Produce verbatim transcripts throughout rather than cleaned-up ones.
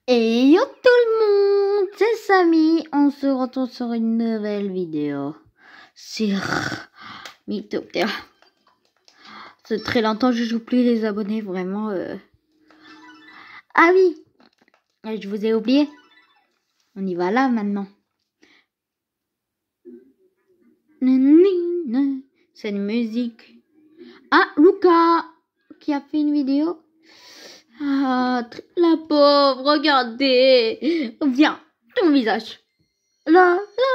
Et yo tout le monde, c'est Samy, on se retrouve sur une nouvelle vidéo sur Mythopia. C'est très longtemps que je joue plus les abonnés, vraiment. Euh... Ah oui, je vous ai oublié. On y va là maintenant. C'est une musique. Ah, Lucas qui a fait une vidéo. Ah, la pauvre, regardez. Viens, ton visage. Là, là.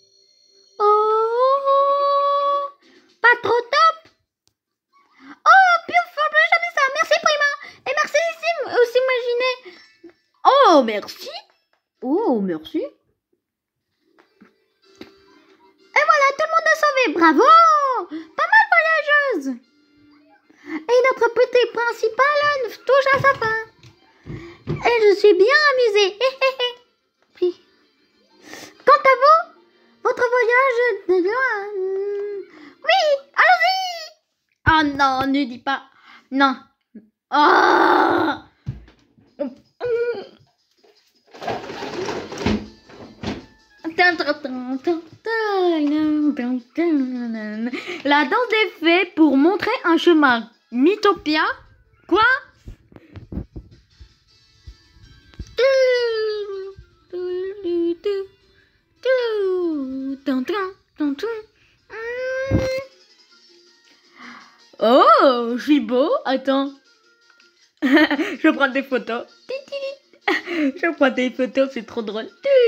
Oh, pas trop top. Oh, piouf, jamais ça. Merci, Prima. Et merci ici, aussi imaginé. Oh, merci. Oh, merci. Et voilà, tout le monde est sauvé. Bravo. Pas mal voyageuse. Et notre petit principal touche à sa fin. Et je suis bien amusée. Puis, quant à vous, votre voyage de loin. Oui, allons-y. Oh non, ne dis pas. Non. Oh. La danse des fées pour montrer un chemin. Mythopia. Quoi? Oh, je suis beau. Attends. Je prends des photos. Je prends des photos, c'est trop drôle.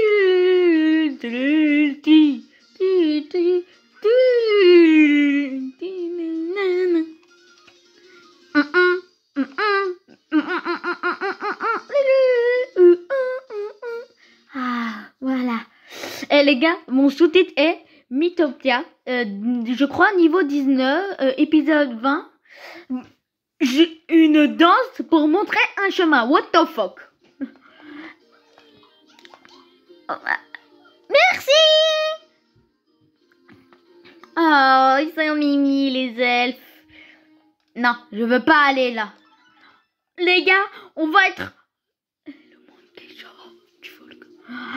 Ah, voilà. Et les gars, mon sous-titre est Mythopia. Euh, je crois niveau dix-neuf, euh, épisode vingt. J'ai une danse pour montrer un chemin. What the fuck? Merci. Oh, ils sont mimi les elfes. Non, je veux pas aller là. Les gars, on va être... Le monde qui genre, tu vois le...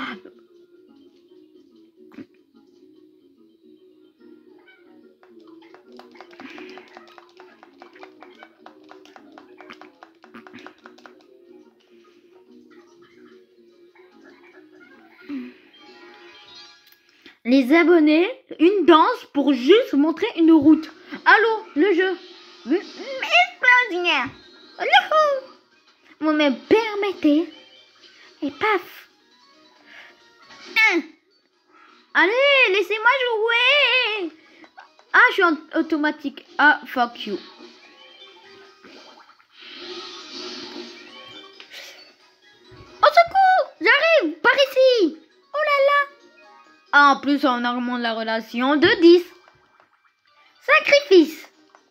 Les abonnés, une danse pour juste montrer une route. Allô, le jeu. Explosion. Vous me permettez. Et paf. Hein. Allez, laissez-moi jouer. Ah, je suis en automatique. Ah, fuck you. Au secours, j'arrive, par ici. Oh là là. Ah, en plus, on augmente la relation de dix. Sacrifice.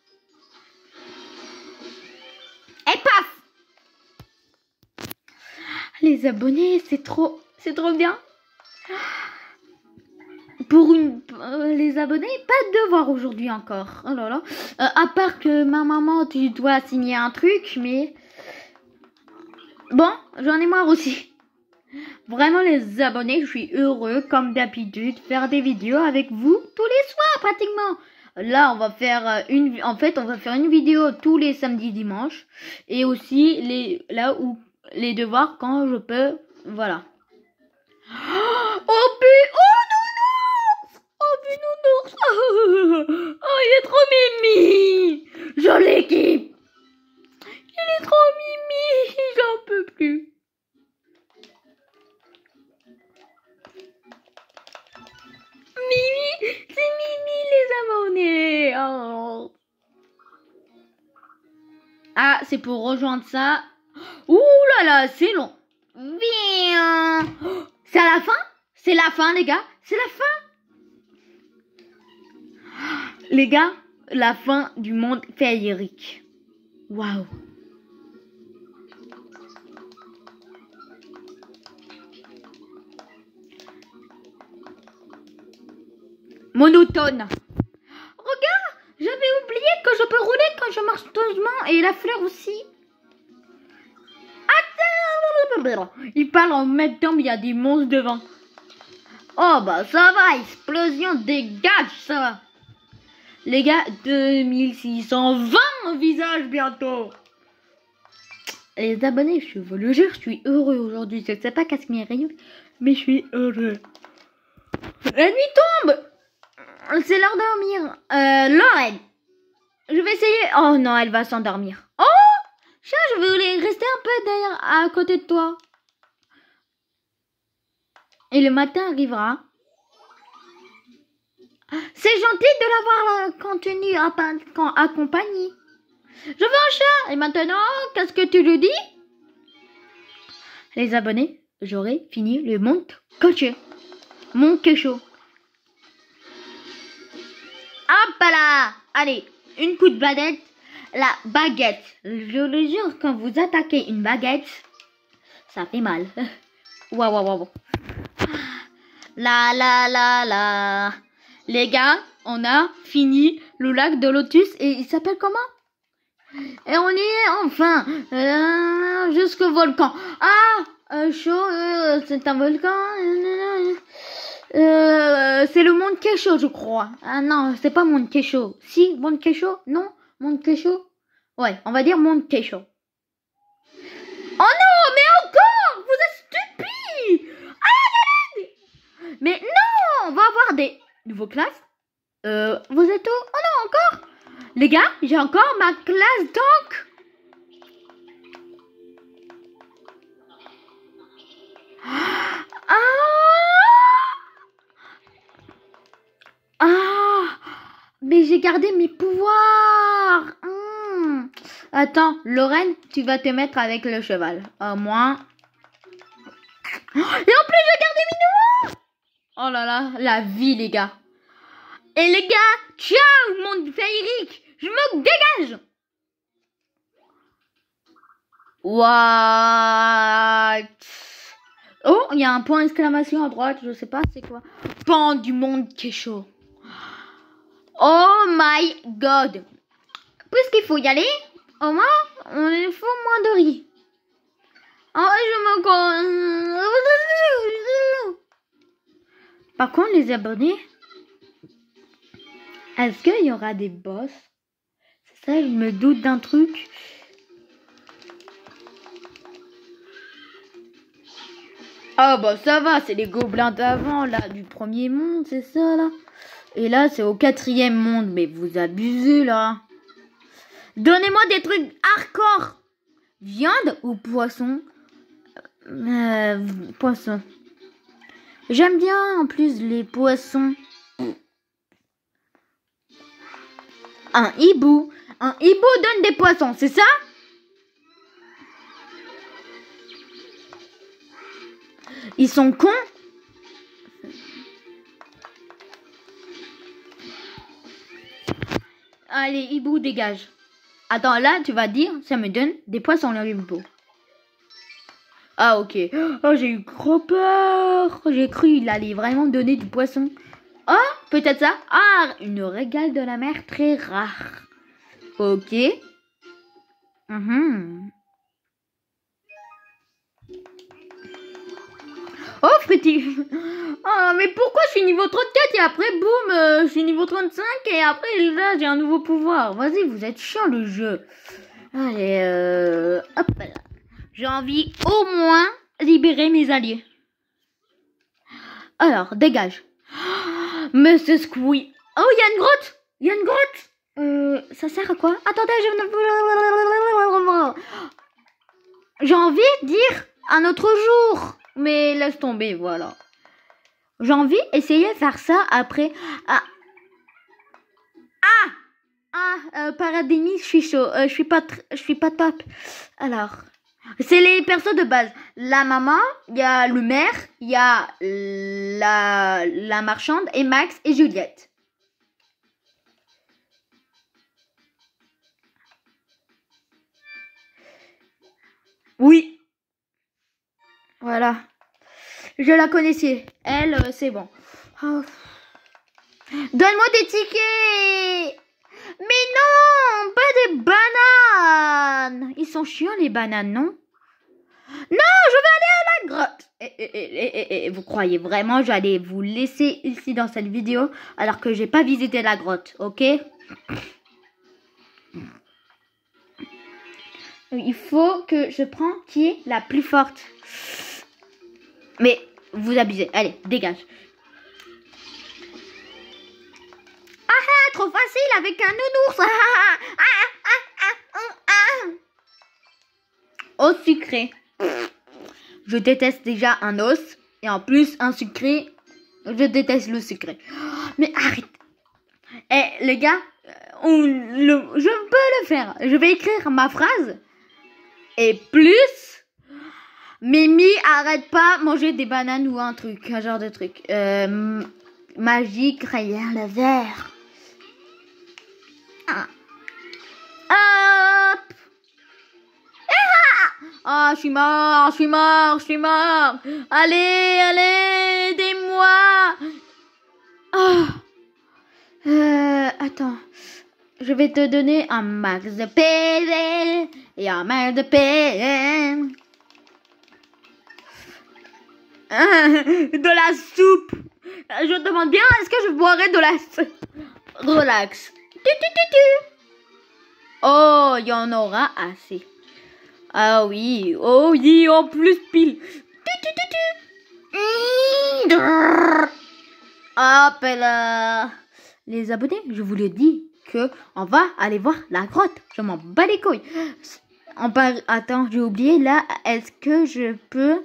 Et paf. Les abonnés, c'est trop, c'est trop bien. Pour une, euh, les abonnés, pas de devoir aujourd'hui encore. Oh là là. Euh, à part que ma maman, tu dois signer un truc, mais bon, j'en ai marre aussi. Vraiment les abonnés, je suis heureux comme d'habitude faire des vidéos avec vous tous les soirs pratiquement. Là, on va faire une, en fait, on va faire une vidéo tous les samedis, dimanches, et aussi les là où les devoirs quand je peux, voilà. Oh pu, oh nounours, oh nounours, oh il est trop mimi, je l'équipe, il est trop mimi, j'en peux plus. Mimi, c'est Mimi les abonnés. Oh. Ah, c'est pour rejoindre ça. Ouh là là, c'est long. Bien. C'est à la fin? C'est la fin, les gars. C'est la fin. Les gars, la fin du monde féerique. Waouh. Monotone. Regarde, j'avais oublié que je peux rouler quand je marche doucement et la fleur aussi. Attends. Il parle en même temps, mais il y a des monstres devant. Oh bah ça va, explosion, dégage, ça va. Les gars, deux mille six cent vingt visage bientôt. Les abonnés, je vous le jure, je suis heureux aujourd'hui. Je sais pas qu'est-ce qui m'arrive, mais je suis heureux. La nuit tombe. C'est l'heure de dormir. Euh, Lorraine. Je vais essayer. Oh non, elle va s'endormir. Oh, chat, je voulais rester un peu derrière, à côté de toi. Et le matin arrivera. C'est gentil de l'avoir contenu accompagné. Je veux un chat. Et maintenant, qu'est-ce que tu lui dis? Les abonnés, j'aurai fini le monde coché. Mon quechot. Hop là. Allez, une coup de baguette. La baguette. Je le jure, quand vous attaquez une baguette, ça fait mal. Waouh, waouh, waouh. La, la, la, la. Les gars, on a fini le lac de Lotus et il s'appelle comment? Et on y est enfin euh, jusqu'au volcan. Ah, euh, chaud, euh, c'est un volcan. Euh, c'est le monde Quechot, je crois. Ah non, c'est pas monde Quechot. Si, monde Quechot? Non, monde Quechot? Ouais, on va dire monde Quechot. Oh non, mais encore! Vous êtes stupides! Ah, mais non, on va avoir des nouveaux classes. Euh, vous êtes où? Oh non, encore? Les gars, j'ai encore ma classe tank. Ah! Ah! Mais j'ai gardé mes pouvoirs. Mmh. Attends, Lorraine, tu vas te mettre avec le cheval. Au moins. Et en plus, j'ai gardé mes nouveaux. Oh là là, la vie, les gars. Et les gars, ciao, monde féerique. Je me dégage. What? Oh, il y a un point d'exclamation à droite, je sais pas c'est quoi. Pan du monde Quechot. Oh my god. Puisqu'il faut y aller, au moins, on il faut moins de riz. Oh, je me... Par contre, les abonnés, est-ce qu'il y aura des boss? C'est ça, je me doute d'un truc. Ah bah ça va, c'est les gobelins d'avant, là, du premier monde, c'est ça, là. Et là, c'est au quatrième monde, mais vous abusez, là. Donnez-moi des trucs hardcore. Viande ou poisson? euh, Poisson. J'aime bien, en plus, les poissons. Un hibou. Un hibou donne des poissons, c'est ça? Ils sont cons. Allez, hibou, dégage. Attends, là, tu vas dire, ça me donne des poissons, le hibou. Ah, ok. Oh, j'ai eu trop peur. J'ai cru qu'il allait vraiment donner du poisson. Oh, peut-être ça. Ah, une régale de la mer très rare. Ok. Mm-hmm. Oh, Freddy. Oh, mais pourquoi je suis niveau trente-quatre et après, boum, euh, je suis niveau trente-cinq et après, là, j'ai un nouveau pouvoir. Vas-y, vous êtes chiant, le jeu. Allez, euh, hop là. J'ai envie au moins libérer mes alliés. Alors, dégage. Monsieur Squee. Oh, il y a une grotte. Il y a une grotte. Euh, ça sert à quoi? Attendez, je... J'ai envie de dire un autre jour. Mais laisse tomber, voilà. J'ai envie d'essayer de faire ça après. Ah, ah, ah euh, Paradémie, je suis chaud. Euh, je suis pas, je suis pas top. Alors, c'est les persos de base. La maman, il y a le maire, il y a la, la marchande et Max et Juliette. Oui. Voilà. Je la connaissais. Elle, euh, c'est bon. Oh. Donne-moi des tickets. Mais non, pas des bananes. Ils sont chiants, les bananes, non? Non, je veux Et, et, et, et, et vous croyez vraiment j'allais vous laisser ici dans cette vidéo alors que j'ai pas visité la grotte, ok? Il faut que je prends qui est la plus forte. Mais vous abusez. Allez, dégage. Ah ah, trop facile avec un nounours. Ah, ah, ah, ah, ah, ah. Au sucré. Je déteste déjà un os. Et en plus, un sucré. Je déteste le sucré. Mais arrête. Eh, les gars, on le, je peux le faire. Je vais écrire ma phrase. Et plus, Mimi, arrête pas manger des bananes ou un truc, un genre de truc. Euh, magique, rien le vert. Ah. Hop. Ah, je suis mort, je suis mort, je suis mort. Allez, allez, aidez-moi. Ah. Euh, attends. Je vais te donner un max de P et un max de P. De la soupe. Je demande bien, est-ce que je boirai de la soupe? Relax. Tu, tu, tu, tu. Oh, il y en aura assez. Ah oui, oh oui, en plus pile. Tu, tu, tu, tu. Hop là. Les abonnés, je vous le dis que on va aller voir la grotte. Je m'en bats les couilles. On par... Attends, j'ai oublié là. Est-ce que je peux...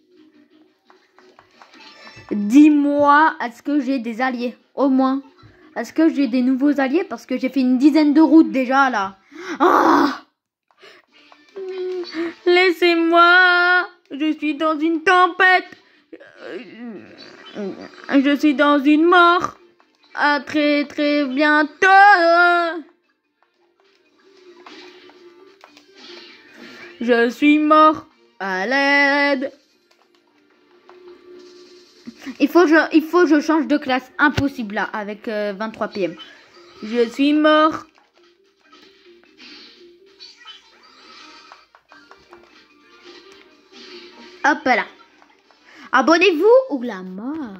Dis-moi, est-ce que j'ai des alliés? Au moins. Est-ce que j'ai des nouveaux alliés? Parce que j'ai fait une dizaine de routes déjà là. Ah! Laissez-moi. Je suis dans une tempête. Je suis dans une mort. À très très bientôt. Je suis mort. À l'aide. Il faut, je, il faut que je change de classe. Impossible là, avec euh, vingt-trois P M. Je suis mort. Hop là. Abonnez-vous ou la mort.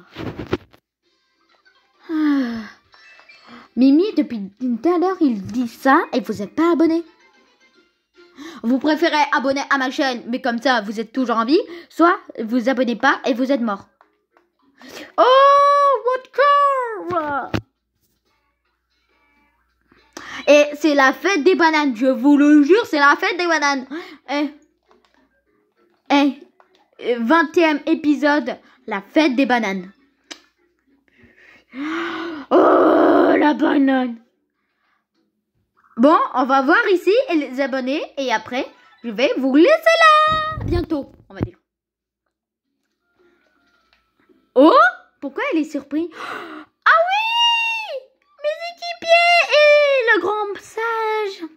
Ah. Mimi, depuis tout à l'heure, il dit ça et vous n'êtes pas abonné. Vous préférez abonner à ma chaîne, mais comme ça, vous êtes toujours en vie. Soit vous abonnez pas et vous êtes mort. Oh, what car? Et c'est la fête des bananes, je vous le jure, c'est la fête des bananes. Eh, eh, vingtième épisode, la fête des bananes. Oh, la banane. Bon, on va voir ici les abonnés et après, je vais vous laisser là. Bientôt, on va dire. Oh, pourquoi elle est surprise? Ah oui, mes équipiers et le grand sage.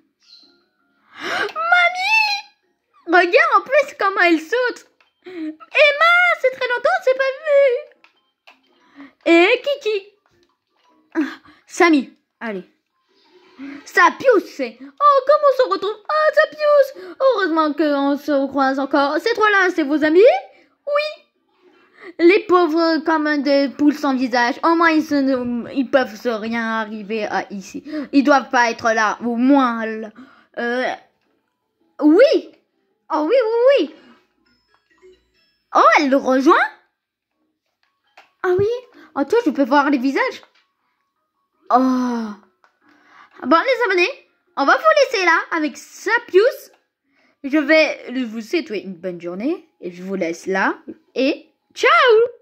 Mamie, regarde en plus comment elle saute. Emma, c'est très longtemps, c'est pas vu. Et Kiki. Samy, allez. Sapius, c'est. Oh, comment on se retrouve? Ah, Sapius. Heureusement qu'on se croise encore. Ces trois-là, c'est vos amis? Oui. Les pauvres comme des poules sans visage. Au moins, ils, se, ils peuvent se rien arriver à ici. Ils doivent pas être là. Au moins. Euh, oui. Oh, oui, oui, oui. Oh, elle le rejoint? Ah oui. Oh, toi, je peux voir les visages. Oh. Bon, les abonnés, on va vous laisser là avec Sapius. Je vais vous souhaiter une bonne journée et je vous laisse là et ciao!